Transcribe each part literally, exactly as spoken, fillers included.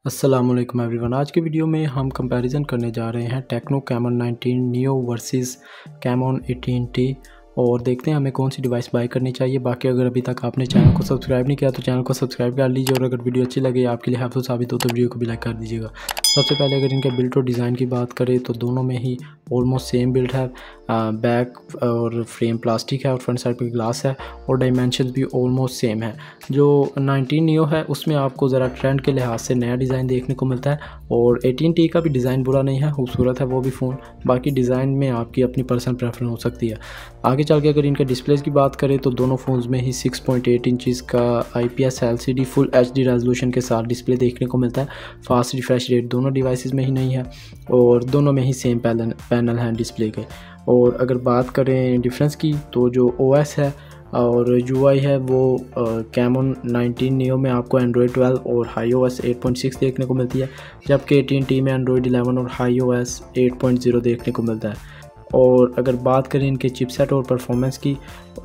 अस्सलामुअलैकुम एवरीवन। आज के वीडियो में हम कंपैरिजन करने जा रहे हैं Tecno Camon nineteen Neo versus Camon eighteen T और देखते हैं हमें कौन सी डिवाइस बाय करनी चाहिए। बाकी अगर अभी तक आपने चैनल को सब्सक्राइब नहीं किया तो चैनल को सब्सक्राइब कर लीजिए और अगर वीडियो अच्छी लगे आपके लिए हेल्पफुल साबित हो तो वीडियो को भी लाइक कर दीजिएगा। सबसे पहले अगर इनके बिल्ड और डिज़ाइन की बात करें तो दोनों में ही ऑलमोस्ट सेम बिल्ड है। बैक और फ्रेम प्लास्टिक है और फ्रंट साइड पे ग्लास है और डायमेंशन भी ऑलमोस्ट सेम है। जो नाइनटीन नियो है उसमें आपको ज़रा ट्रेंड के लिहाज से नया डिज़ाइन देखने को मिलता है और एटीन टी का भी डिज़ाइन बुरा नहीं है, खूबसूरत है वो भी फ़ोन। बाकी डिज़ाइन में आपकी अपनी पर्सनल प्रेफरेंस हो सकती है। आगे चल के अगर इनके डिस्प्लेस की बात करें तो दोनों फ़ोन्स में ही सिक्स पॉइंट एट इंचज़ का I P S L C D full H D resolution के साथ डिस्प्ले देखने को मिलता है। फास्ट रिफ्रेश रेट दोनों डिवाइसेस में ही नहीं है और दोनों में ही सेम पैनल पैनल हैं डिस्प्ले के। और अगर बात करें डिफरेंस की तो जो ओ एस है और यू आई है वो कैमन नाइनटीन नियो में आपको एंड्रॉयड ट्वेल्व और Hi O S eight point six देखने को मिलती है, जबकि एटीन टी में एंड्रॉयड इलेवन और Hi O S eight point zero देखने को मिलता है। और अगर बात करें इनके चिपसेट और परफॉर्मेंस की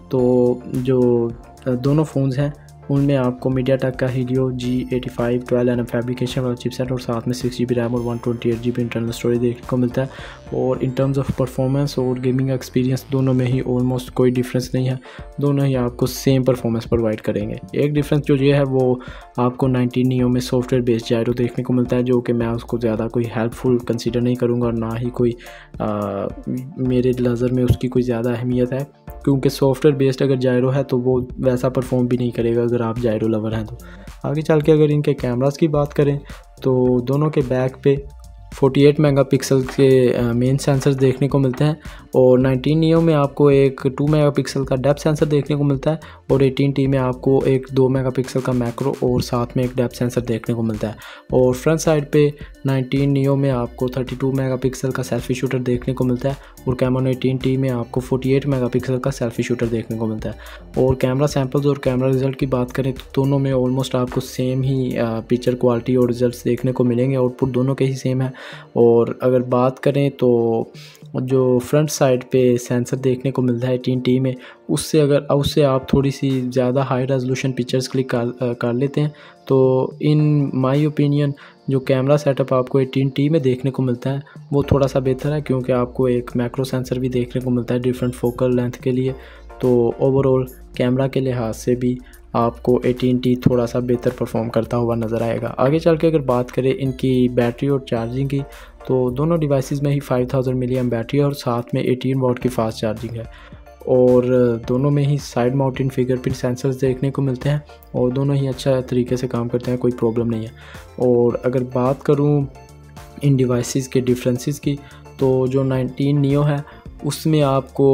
तो जो दोनों फ़ोन्स हैं उनमें आपको मीडियाटेक का Helio G eighty five twelve N M fabrication वाला चिपसेट और साथ में सिक्स जी बी रैम और one twenty eight G B internal storage देखने को मिलता है। और इन टर्म्स ऑफ परफॉर्मेंस और गेमिंग एक्सपीरियंस दोनों में ही ऑलमोस्ट कोई डिफरेंस नहीं है, दोनों ही आपको सेम परफॉर्मेंस प्रोवाइड करेंगे। एक डिफरेंस जो ये है वो आपको नाइनटीन नियो में सॉफ्टवेयर बेस्ड जायरो देखने को मिलता है, जो कि मैं उसको ज़्यादा कोई हेल्पफुल कंसीडर नहीं करूँगा और ना ही कोई आ, मेरे नज़र में उसकी कोई ज़्यादा अहमियत है, क्योंकि सॉफ्टवेयर बेस्ड अगर जायरो है तो वो वैसा परफॉर्म भी नहीं करेगा अगर आप जायरो लवर हैं तो। आगे चल के अगर इनके कैमरास की बात करें तो दोनों के बैक पे अड़तालीस मेगापिक्सल के मेन सेंसर्स देखने को मिलते हैं और नाइनटीन नियो में आपको एक टू मेगापिक्सल का डेप्थ सेंसर देखने को मिलता है और एटीन टी में आपको एक टू मेगापिक्सल का मैक्रो और साथ में एक डेप्थ सेंसर देखने को मिलता है। और फ्रंट साइड पे नाइनटीन नियो में आपको थर्टी टू मेगापिक्सल का सेल्फी शूटर देखने को मिलता है और कैमन एटीन टी में आपको अड़तालीस मेगापिक्सल का सेल्फी शूटर देखने को मिलता है। और कैमरा सैम्पल्स और कैमरा रिजल्ट की बात करें तो दोनों में ऑलमोस्ट आपको सेम ही पिक्चर क्वालिटी और रिजल्ट्स देखने को मिलेंगे, आउटपुट दोनों के ही सेम है। और अगर बात करें तो जो फ्रंट साइड पे सेंसर देखने को मिलता है एटीन टी में, उससे अगर उससे आप थोड़ी सी ज़्यादा हाई रेजोल्यूशन पिक्चर्स क्लिक कर कर लेते हैं तो इन माय ओपिनियन जो कैमरा सेटअप आपको एटीन टी में देखने को मिलता है वो थोड़ा सा बेहतर है, क्योंकि आपको एक मैक्रो सेंसर भी देखने को मिलता है डिफरेंट फोकल लेंथ के लिए। तो ओवरऑल कैमरा के लिहाज से भी आपको एटीन टी थोड़ा सा बेहतर परफॉर्म करता हुआ नज़र आएगा। आगे चल के अगर बात करें इनकी बैटरी और चार्जिंग की तो दोनों डिवाइसेस में ही five thousand milli M battery और साथ में एटीन वॉट की फास्ट चार्जिंग है और दोनों में ही साइड माउंटेड फिंगरप्रिंट सेंसर्स देखने को मिलते हैं और दोनों ही अच्छा तरीके से काम करते हैं, कोई प्रॉब्लम नहीं है। और अगर बात करूं इन डिवाइसेस के डिफरेंसेस की तो जो नाइनटीन नियो है उसमें आपको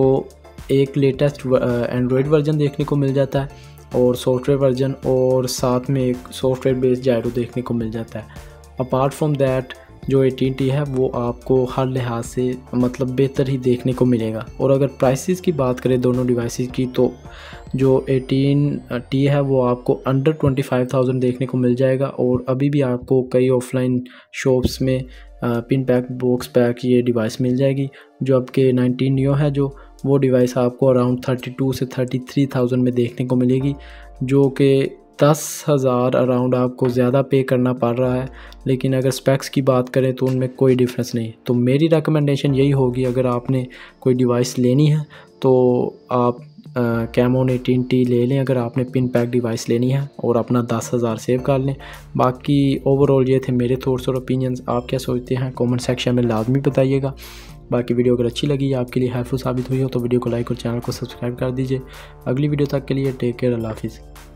एक लेटेस्ट एंड्रॉयड वर्जन देखने को मिल जाता है और सॉफ्टवेयर वर्जन और साथ में एक सॉफ्टवेयर बेस्ड जायरो देखने को मिल जाता है। अपार्ट फ्रॉम दैट जो एटीन टी है वो आपको हर लिहाज से मतलब बेहतर ही देखने को मिलेगा। और अगर प्राइसेस की बात करें दोनों डिवाइसेस की तो जो एटीन टी है वो आपको अंडर ट्वेंटी फाइव थाउजेंड देखने को मिल जाएगा और अभी भी आपको कई ऑफलाइन शॉप्स में पिन पैक बॉक्स पैक ये डिवाइस मिल जाएगी। जो आपके नाइनटीन नियो है जो वो डिवाइस आपको अराउंड थर्टी टू से थर्टी थ्री थाउजेंड में देखने को मिलेगी, जो कि दस हज़ार अराउंड आपको ज़्यादा पे करना पड़ रहा है। लेकिन अगर स्पेक्स की बात करें तो उनमें कोई डिफरेंस नहीं। तो मेरी रिकमेंडेशन यही होगी, अगर आपने कोई डिवाइस लेनी है तो आप कैमन एटीन टी ले लें अगर आपने पिन पैक डिवाइस लेनी है और अपना दस हज़ार सेव कर लें। बाकी ओवरऑल ये थे मेरे थॉट्स और ओपिनियंस। आप क्या सोचते हैं कमेंट सेक्शन में लाजमी बताइएगा। बाकी वीडियो अगर अच्छी लगी आपके लिए हेल्पफुल साबित हुई हो तो वीडियो को लाइक और चैनल को सब्सक्राइब कर दीजिए। अगली वीडियो तक के लिए टेक केयर, अल्लाह हाफिज़।